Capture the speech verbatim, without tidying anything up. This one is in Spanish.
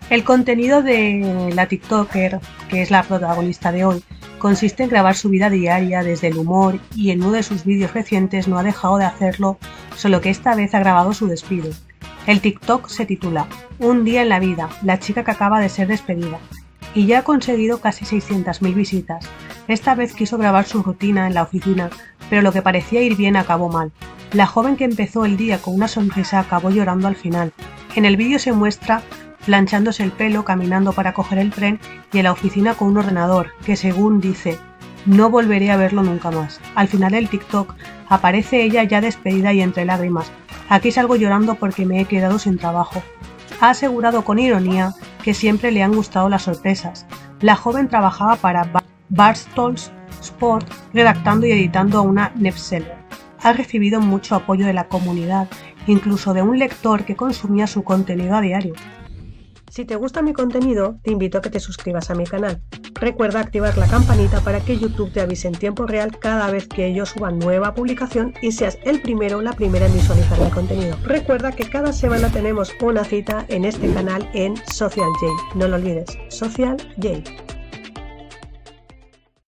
El contenido de la TikToker, que es la protagonista de hoy, consiste en grabar su vida diaria desde el humor y en uno de sus vídeos recientes no ha dejado de hacerlo, solo que esta vez ha grabado su despido. El TikTok se titula Un día en la vida, la chica que acaba de ser despedida, y ya ha conseguido casi seiscientas mil visitas. Esta vez quiso grabar su rutina en la oficina, pero lo que parecía ir bien acabó mal. La joven que empezó el día con una sonrisa acabó llorando al final. En el vídeo se muestra planchándose el pelo, caminando para coger el tren y en la oficina con un ordenador, que según dice, no volveré a verlo nunca más. Al final del TikTok aparece ella ya despedida y entre lágrimas. Aquí salgo llorando porque me he quedado sin trabajo. Ha asegurado con ironía que siempre le han gustado las sorpresas. La joven trabajaba para Barstool Sport redactando y editando una newsletter. Ha recibido mucho apoyo de la comunidad, incluso de un lector que consumía su contenido a diario. Si te gusta mi contenido, te invito a que te suscribas a mi canal. Recuerda activar la campanita para que YouTube te avise en tiempo real cada vez que yo suba nueva publicación y seas el primero o la primera en visualizar mi contenido. Recuerda que cada semana tenemos una cita en este canal en Social Jay. No lo olvides, Social Jay.